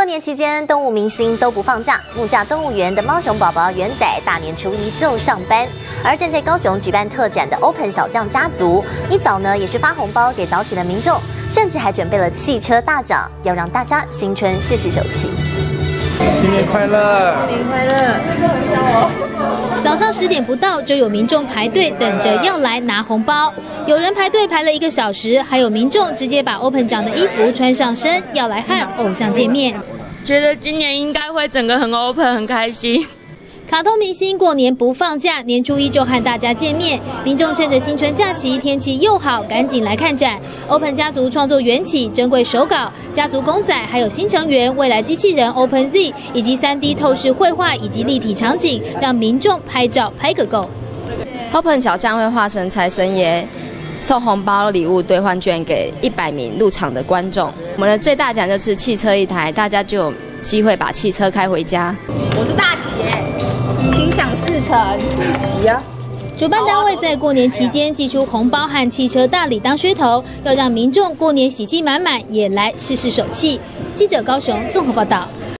过年期间，动物明星都不放假，木栅动物园的猫熊宝宝元仔大年初一就上班。而正在高雄举办特展的 Open 小将家族，一早呢也是发红包给早起的民众，甚至还准备了汽车大奖，要让大家新春试试手气。 新年快乐！ 新年快乐！ 早上10点不到，就有民众排队等着要来拿红包。有人排队排了1个小时，还有民众直接把 Open 奖的衣服穿上身，要来和偶像见面。 觉得今年应该会整个很 open， 很开心。 卡通明星过年不放假，年初一就和大家见面。民众趁着新春假期天气又好，赶紧来看展。Open 家族创作缘起，珍贵手稿、家族公仔，还有新成员未来机器人 Open Z， 以及3D 透视绘画以及立体场景，让民众拍照拍个够。 Open 小将会化身财神爷，送红包礼物兑换券给100名入场的观众。我们的最大奖就是汽车1台，大家就有机会把汽车开回家。 我是大姐，心想事成，急啊！ 主办单位在过年期间寄出红包和汽车大礼当噱头，要让民众过年喜气满满，也来试试手气。记者高雄综合报道。